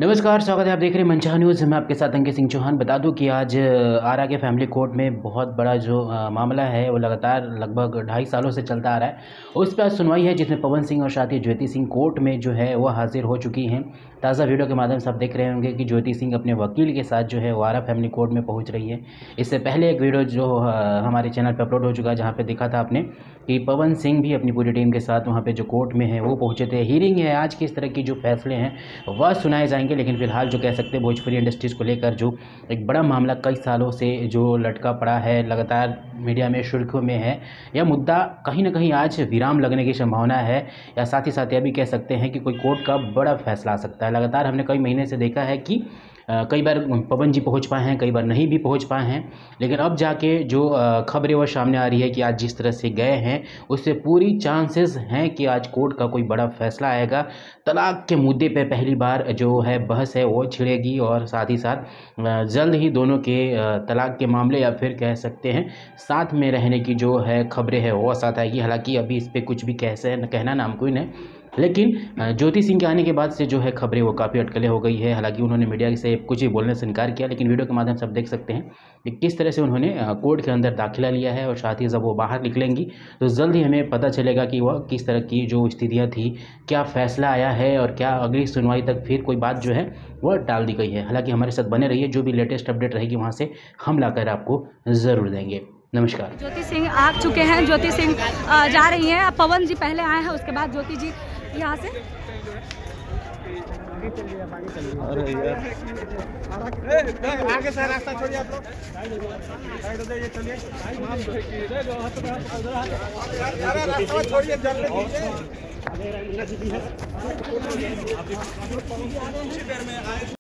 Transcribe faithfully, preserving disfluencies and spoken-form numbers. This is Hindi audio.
नमस्कार, स्वागत है। आप देख रहे हैं मनचाहा न्यूज़। मैं आपके साथ अंकित सिंह चौहान। बता दूं कि आज आरा के फैमिली कोर्ट में बहुत बड़ा जो अ, मामला है वो लगातार लगभग ढाई सालों से चलता आ रहा है। उस पर आज सुनवाई है जिसमें पवन सिंह और साथी ज्योति सिंह कोर्ट में जो है वो हाजिर हो चुकी हैं। ताज़ा वीडियो के माध्यम से आप देख रहे होंगे कि ज्योति सिंह अपने वकील के साथ जो है वो आरा फैमिली कोर्ट में पहुँच रही है। इससे पहले एक वीडियो जो अ, हमारे चैनल पर अपलोड हो चुका है, जहाँ पर दिखा था आपने कि पवन सिंह भी अपनी पूरी टीम के साथ वहाँ पर जो कोर्ट में है वो पहुँचे थे। हीयरिंग है आज, किस तरह की जो फैसले हैं वह सुनाए जाएंगे। लेकिन फिलहाल जो कह सकते हैं भोजपुरी इंडस्ट्रीज़ को लेकर जो एक बड़ा मामला कई सालों से जो लटका पड़ा है, लगातार मीडिया में सुर्खियों में है, यह मुद्दा कहीं ना कहीं आज विराम लगने की संभावना है, या साथ ही साथ यह भी कह सकते हैं कि कोई कोर्ट का बड़ा फैसला आ सकता है। लगातार हमने कई महीने से देखा है कि अ, कई बार पवन जी पहुंच पाए हैं, कई बार नहीं भी पहुंच पाए हैं, लेकिन अब जाके जो खबरें वो सामने आ रही है कि आज जिस तरह से गए हैं उससे पूरी चांसेस हैं कि आज कोर्ट का कोई बड़ा फैसला आएगा। तलाक के मुद्दे पे पहली बार जो है बहस है वो छिड़ेगी, और साथ ही साथ अ, जल्द ही दोनों के अ, तलाक के मामले या फिर कह सकते हैं साथ में रहने की जो है खबरें है वो साथ आएगी। हालांकि अभी इस पर कुछ भी कैसे कहना नामुमकिन है, लेकिन अ, ज्योति सिंह के आने के बाद से जो है खबरें वो काफ़ी अटकलें हो गई है। हालांकि उन्होंने मीडिया से कुछ भी बोलने से इनकार किया, लेकिन वीडियो के माध्यम से आप देख सकते हैं कि किस तरह से उन्होंने अ, कोर्ट के अंदर दाखिला लिया है, और साथ ही जब वो बाहर निकलेंगी तो जल्द ही हमें पता चलेगा कि वह किस तरह की जो स्थितियाँ थी, क्या फ़ैसला आया है, और क्या अगली सुनवाई तक फिर कोई बात जो है वह टाल दी गई है। हालांकि हमारे साथ बने रहिए, जो भी लेटेस्ट अपडेट रहेगी वहाँ से हम लाकर आपको ज़रूर देंगे। नमस्कार। ज्योति सिंह आ चुके हैं, ज्योति सिंह अ, जा रही हैं। अब पवन जी पहले आए हैं, उसके बाद ज्योति जी यहाँ से। अरे यार आगे से रास्ता छोड़िए, आप लोग साइड हो जाइए, चलिए। अरे रास्ता छोड़िए, जल्दी कीजिए।